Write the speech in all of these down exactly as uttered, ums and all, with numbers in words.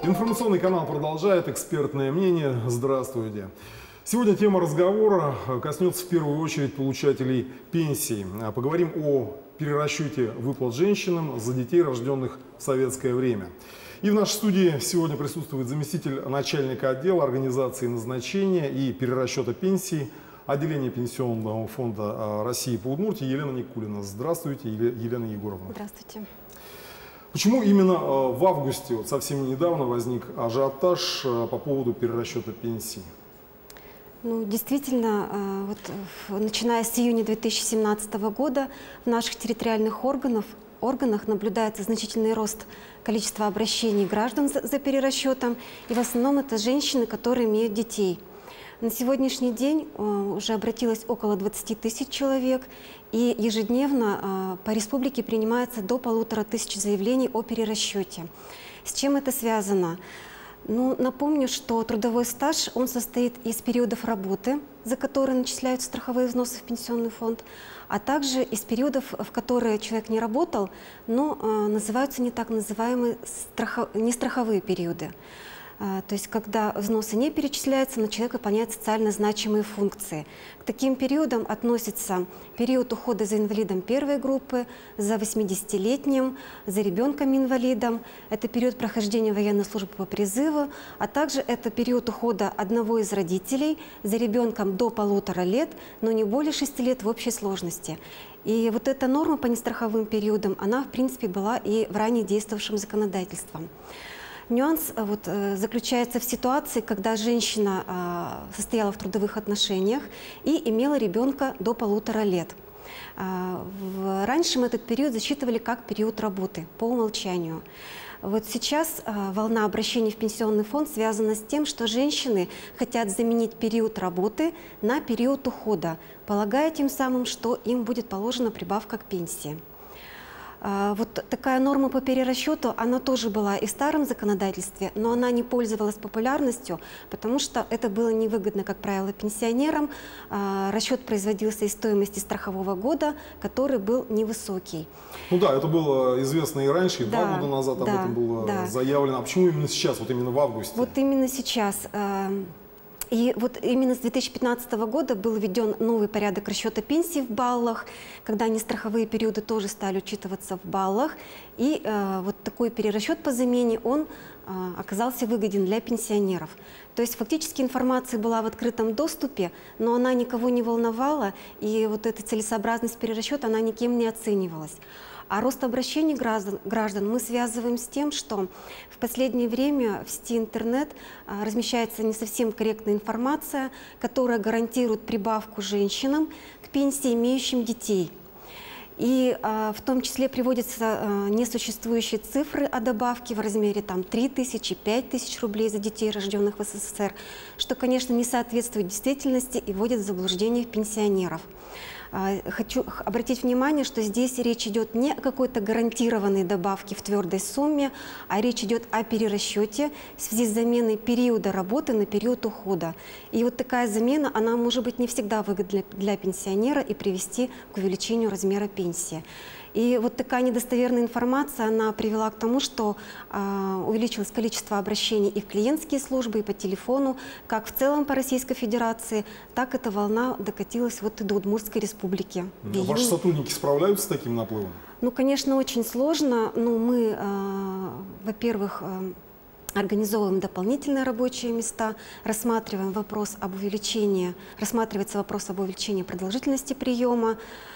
Информационный канал продолжает. Экспертное мнение. Здравствуйте. Сегодня тема разговора коснется в первую очередь получателей пенсий. Поговорим о перерасчете выплат женщинам за детей, рожденных в советское время. И в нашей студии сегодня присутствует заместитель начальника отдела организации назначения и перерасчета пенсий отделения Пенсионного фонда России по Удмуртии Елена Никулина. Здравствуйте, Елена Егоровна. Здравствуйте. Почему именно в августе, вот совсем недавно, возник ажиотаж по поводу перерасчета пенсий? Ну, действительно, вот, начиная с июня две тысячи семнадцатого года в наших территориальных органах, органах наблюдается значительный рост количества обращений граждан за, за перерасчетом, и в основном это женщины, которые имеют детей. На сегодняшний день уже обратилось около двадцати тысяч человек, и ежедневно по республике принимается до полутора тысяч заявлений о перерасчете. С чем это связано? Ну, напомню, что трудовой стаж, он состоит из периодов работы, за которые начисляются страховые взносы в пенсионный фонд, а также из периодов, в которые человек не работал, но э, называются не так называемые страхов... нестраховые периоды. То есть, когда взносы не перечисляются, но человек выполняет социально значимые функции. К таким периодам относится период ухода за инвалидом первой группы, за восьмидесятилетним, за ребенком-инвалидом. Это период прохождения военной службы по призыву, а также это период ухода одного из родителей за ребенком до полутора лет, но не более шести лет в общей сложности. И вот эта норма по нестраховым периодам, она, в принципе, была и в ранее действовавшем законодательством. Нюанс вот, заключается в ситуации, когда женщина а, состояла в трудовых отношениях и имела ребенка до полутора лет. А, в, раньше мы этот период засчитывали как период работы по умолчанию. Вот сейчас а, волна обращений в пенсионный фонд связана с тем, что женщины хотят заменить период работы на период ухода, полагая тем самым, что им будет положена прибавка к пенсии. Вот такая норма по перерасчету, она тоже была и в старом законодательстве, но она не пользовалась популярностью, потому что это было невыгодно, как правило, пенсионерам. Расчет производился из стоимости страхового года, который был невысокий. Ну да, это было известно и раньше, и да, два года назад об да, этом было да. заявлено. А почему именно сейчас, вот именно в августе? Вот именно сейчас. И вот именно с две тысячи пятнадцатого года был введен новый порядок расчета пенсий в баллах, когда нестраховые периоды тоже стали учитываться в баллах. И э, вот такой перерасчет по замене, он э, оказался выгоден для пенсионеров. То есть фактически информация была в открытом доступе, но она никого не волновала, и вот эта целесообразность перерасчета, она никем не оценивалась. А рост обращений граждан, граждан мы связываем с тем, что в последнее время в сети интернет а, размещается не совсем корректная информация, которая гарантирует прибавку женщинам к пенсии, имеющим детей. И а, в том числе приводятся а, несуществующие цифры о добавке в размере там, три тысячи, пять тысяч рублей за детей, рожденных в СССР, что, конечно, не соответствует действительности и вводит в заблуждение пенсионеров. Хочу обратить внимание, что здесь речь идет не о какой-то гарантированной добавке в твердой сумме, а речь идет о перерасчете в связи с заменой периода работы на период ухода. И вот такая замена, она может быть не всегда выгодна для пенсионера и привести к увеличению размера пенсии. И вот такая недостоверная информация, она привела к тому, что э, увеличилось количество обращений и в клиентские службы, и по телефону, как в целом по Российской Федерации, так эта волна докатилась вот и до Удмуртской республики. Ваши сотрудники справляются с таким наплывом? Ну, конечно, очень сложно. Ну, мы, э, во-первых, э, организовываем дополнительные рабочие места, рассматриваем вопрос об увеличении, рассматривается вопрос об увеличении продолжительности приема.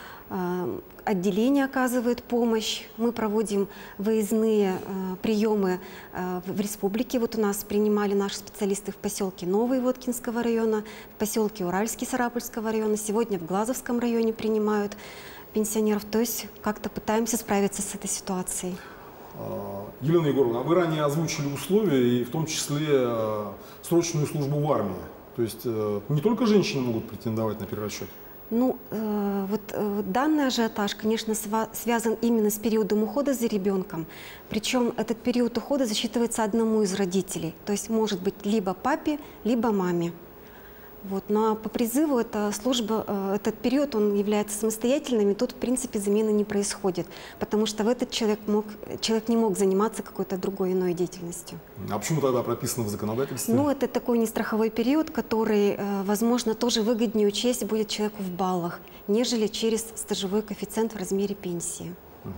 Отделение оказывает помощь. Мы проводим выездные э, приемы э, в республике. Вот у нас принимали наши специалисты в поселке Новый Воткинского района, в поселке Уральский Сарапульского района. Сегодня в Глазовском районе принимают пенсионеров. То есть как-то пытаемся справиться с этой ситуацией. Елена Егоровна, а вы ранее озвучили условия, и в том числе э, срочную службу в армии. То есть э, не только женщины могут претендовать на перерасчет? Ну, э, вот э, данный ажиотаж, конечно, связан именно с периодом ухода за ребенком. Причем этот период ухода засчитывается одному из родителей. То есть может быть либо папе, либо маме. Вот. Ну а по призыву эта служба, э, этот период, он является самостоятельным, и тут, в принципе, замены не происходит, потому что в этот человек, мог, человек не мог заниматься какой-то другой иной деятельностью. А почему тогда прописано в законодательстве? Ну, это такой нестраховой период, который, э, возможно, тоже выгоднее учесть будет человеку в баллах, нежели через стажевой коэффициент в размере пенсии. Угу.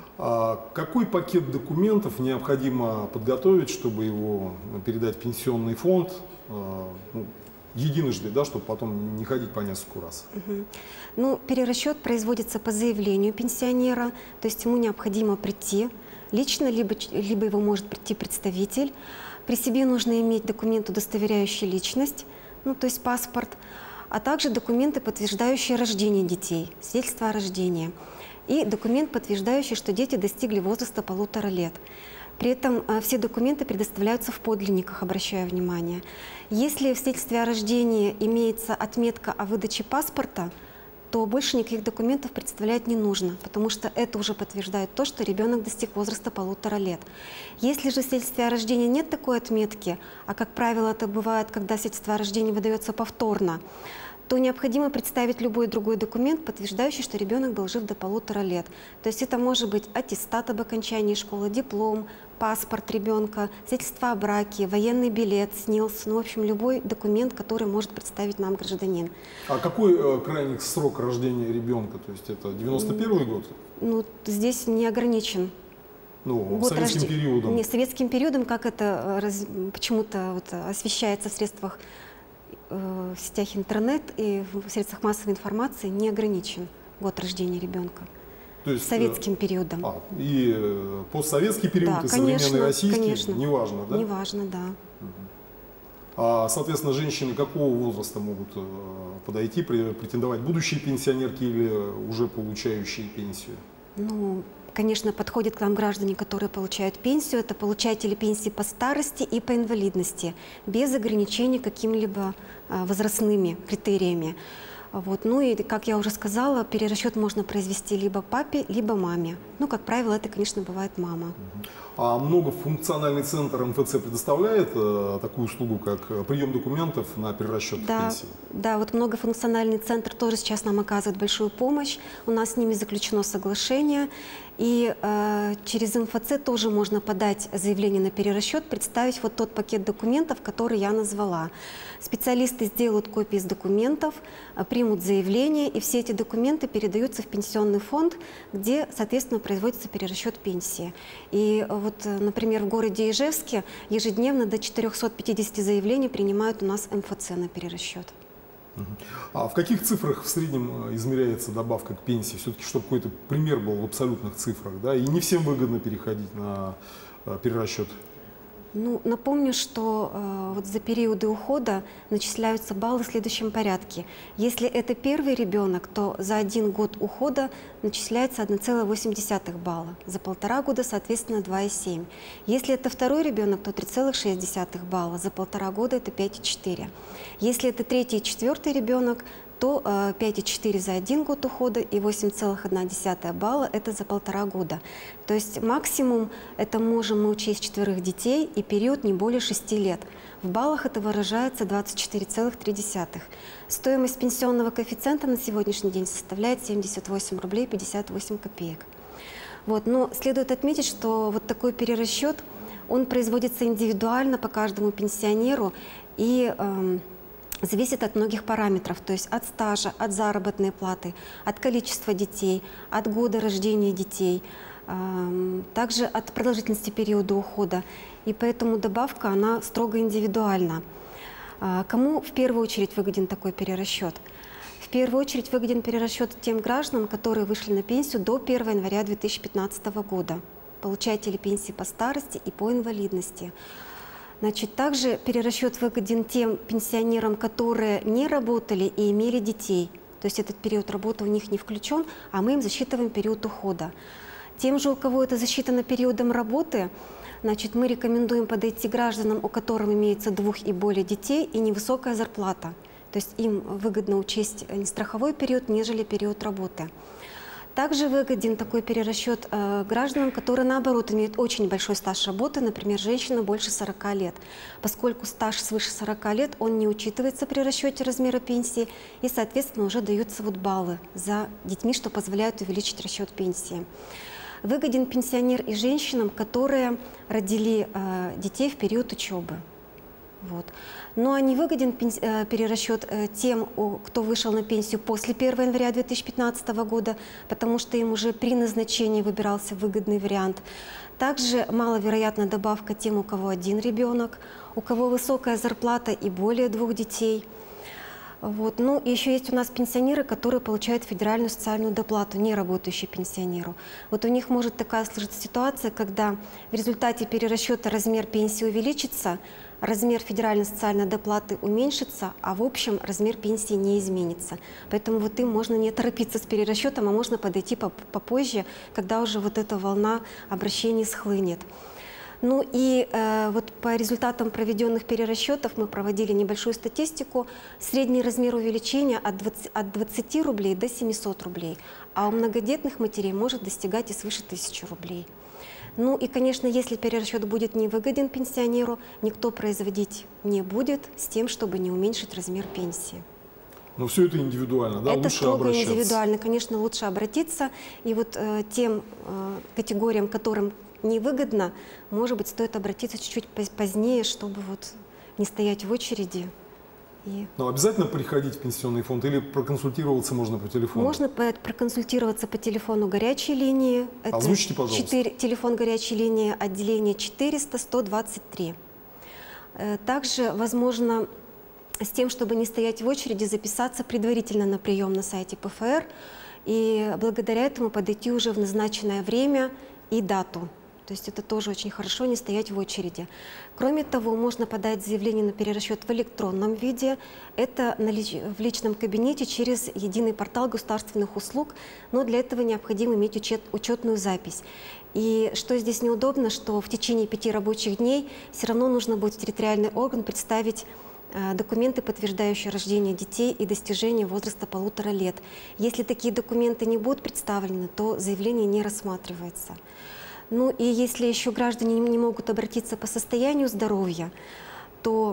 А какой пакет документов необходимо подготовить, чтобы его передать в пенсионный фонд, э, ну, единожды, да, чтобы потом не ходить по нескольку раз? Угу. Ну, перерасчет производится по заявлению пенсионера, то есть ему необходимо прийти лично, либо, либо его может прийти представитель. При себе нужно иметь документ, удостоверяющий личность, ну, то есть паспорт, а также документы, подтверждающие рождение детей, свидетельство о рождении, и документ, подтверждающий, что дети достигли возраста полутора лет. При этом э, все документы предоставляются в подлинниках, обращаю внимание. Если в свидетельстве о рождении имеется отметка о выдаче паспорта, то больше никаких документов представлять не нужно, потому что это уже подтверждает то, что ребенок достиг возраста полутора лет. Если же в свидетельстве о рождении нет такой отметки, а как правило это бывает, когда свидетельство о рождении выдается повторно, то необходимо представить любой другой документ, подтверждающий, что ребенок был жив до полутора лет. То есть это может быть аттестат об окончании школы, диплом, паспорт ребенка, свидетельство о браке, военный билет, СНИЛС, ну, в общем, любой документ, который может представить нам гражданин. А какой э, крайний срок рождения ребенка? То есть это девяносто первый год? Ну, здесь не ограничен. Ну, советским рожде... периодом? Не, советским периодом, как это раз... почему-то вот освещается в средствах, в сетях интернет и в средствах массовой информации, не ограничен год рождения ребенка. То есть, советским периодом. А, и э, постсоветский период, да, и конечно, современный российский, конечно. неважно, да? Неважно, да. Угу. А, соответственно, женщины какого возраста могут э, подойти, претендовать, будущие пенсионерки или уже получающие пенсию? Ну, конечно, подходят к нам граждане, которые получают пенсию. Это получатели пенсии по старости и по инвалидности, без ограничений какими-либо а, возрастными критериями. Вот. Ну и, как я уже сказала, перерасчет можно произвести либо папе, либо маме. Ну, как правило, это, конечно, бывает мама. А многофункциональный центр эм эф цэ предоставляет э, такую услугу, как прием документов на перерасчет да, пенсии? Да, вот многофункциональный центр тоже сейчас нам оказывает большую помощь. У нас с ними заключено соглашение. И э, через эм эф цэ тоже можно подать заявление на перерасчет, представить вот тот пакет документов, который я назвала. Специалисты сделают копии из документов, э, примут заявление, и все эти документы передаются в пенсионный фонд, где, соответственно, производится перерасчет пенсии. И э, вот, э, например, в городе Ижевске ежедневно до четырёхсот пятидесяти заявлений принимают у нас эм эф цэ на перерасчет. А в каких цифрах в среднем измеряется добавка к пенсии? Все-таки, чтобы какой-то пример был в абсолютных цифрах, да? И не всем выгодно переходить на перерасчет. Ну, напомню, что э, вот за периоды ухода начисляются баллы в следующем порядке. Если это первый ребенок, то за один год ухода начисляется одна целая восемь десятых балла. За полтора года, соответственно, два и семь. Если это второй ребенок, то три целых шесть десятых балла. За полтора года это пять и четыре. Если это третий и четвертый ребенок, то э, пять и четыре за один год ухода и восемь целых одна десятая балла это за полтора года. То есть максимум это можем мы учесть четверых детей и период не более шести лет. В баллах это выражается двадцать четыре целых три десятых. Стоимость пенсионного коэффициента на сегодняшний день составляет семьдесят восемь рублей пятьдесят восемь копеек. Вот, но следует отметить, что вот такой перерасчет, он производится индивидуально по каждому пенсионеру и э, зависит от многих параметров, то есть от стажа, от заработной платы, от количества детей, от года рождения детей, э, также от продолжительности периода ухода. И поэтому добавка, она строго индивидуальна. Э, кому в первую очередь выгоден такой перерасчет? В первую очередь выгоден перерасчет тем гражданам, которые вышли на пенсию до первого января две тысячи пятнадцатого года, получатели пенсии по старости и по инвалидности. Значит, также перерасчет выгоден тем пенсионерам, которые не работали и имели детей. То есть этот период работы у них не включен, а мы им засчитываем период ухода. Тем же, у кого это засчитано периодом работы, значит, мы рекомендуем подойти гражданам, у которых имеется двух и более детей и невысокая зарплата. То есть им выгодно учесть не страховой период, нежели период работы. Также выгоден такой перерасчет э, гражданам, которые, наоборот, имеют очень большой стаж работы, например, женщина больше сорока лет. Поскольку стаж свыше сорока лет, он не учитывается при расчете размера пенсии, и, соответственно, уже даются вот баллы за детьми, что позволяет увеличить расчет пенсии. Выгоден пенсионер и женщинам, которые родили э, детей в период учебы. Вот. Ну а не выгоден э, перерасчет э, тем, о, кто вышел на пенсию после первого января две тысячи пятнадцатого года, потому что им уже при назначении выбирался выгодный вариант. Также маловероятна добавка тем, у кого один ребенок, у кого высокая зарплата и более двух детей. Вот. Ну, и еще есть у нас пенсионеры, которые получают федеральную социальную доплату, не работающие пенсионеру. Вот у них может такая сложиться ситуация, когда в результате перерасчета размер пенсии увеличится, размер федеральной социальной доплаты уменьшится, а в общем размер пенсии не изменится. Поэтому вот им можно не торопиться с перерасчетом, а можно подойти попозже, когда уже вот эта волна обращений схлынет. Ну и э, вот по результатам проведенных перерасчетов мы проводили небольшую статистику. Средний размер увеличения от двадцати, от двадцати рублей до семисот рублей, а у многодетных матерей может достигать и свыше тысячи рублей. Ну и, конечно, если перерасчет будет невыгоден пенсионеру, никто производить не будет с тем, чтобы не уменьшить размер пенсии. Но все это индивидуально, да? Это лучше строго обращаться. Индивидуально, конечно, лучше обратиться. И вот э, тем э, категориям, которым невыгодно, может быть, стоит обратиться чуть-чуть позднее, чтобы вот не стоять в очереди. И... Но обязательно приходить в пенсионный фонд или проконсультироваться можно по телефону? Можно проконсультироваться по телефону горячей линии. Это Озвучите, пожалуйста. четыре, телефон горячей линии отделения четыреста сто двадцать три. Также возможно с тем, чтобы не стоять в очереди, записаться предварительно на прием на сайте П Ф Р и благодаря этому подойти уже в назначенное время и дату. То есть это тоже очень хорошо, не стоять в очереди. Кроме того, можно подать заявление на перерасчет в электронном виде. Это в личном кабинете через единый портал государственных услуг, но для этого необходимо иметь учет, учетную запись. И что здесь неудобно, что в течение пяти рабочих дней все равно нужно будет в территориальный орган представить э, документы, подтверждающие рождение детей и достижение возраста полутора лет. Если такие документы не будут представлены, то заявление не рассматривается. Ну и если еще граждане не могут обратиться по состоянию здоровья, то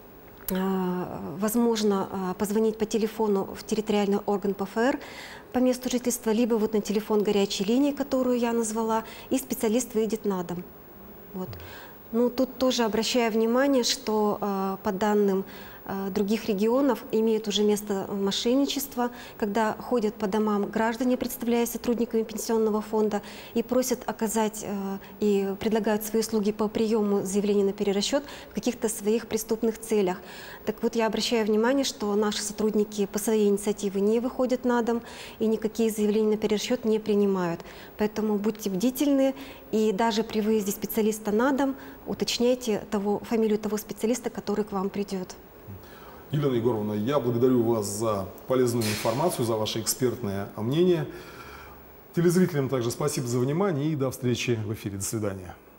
э, возможно э, позвонить по телефону в территориальный орган П Ф Р по месту жительства, либо вот на телефон горячей линии, которую я назвала, и специалист выйдет на дом. Вот. Ну, тут тоже обращаю внимание, что э, по данным э, других регионов имеет уже место мошенничество, когда ходят по домам граждане, представляясь сотрудниками пенсионного фонда, и просят оказать э, и предлагают свои услуги по приему заявлений на перерасчет в каких-то своих преступных целях. Так вот, я обращаю внимание, что наши сотрудники по своей инициативе не выходят на дом и никакие заявления на перерасчет не принимают. Поэтому будьте бдительны, и даже при выезде специалиста на дом уточняйте того, фамилию того специалиста, который к вам придет. Елена Егоровна, я благодарю вас за полезную информацию, за ваше экспертное мнение. Телезрителям также спасибо за внимание и до встречи в эфире. До свидания.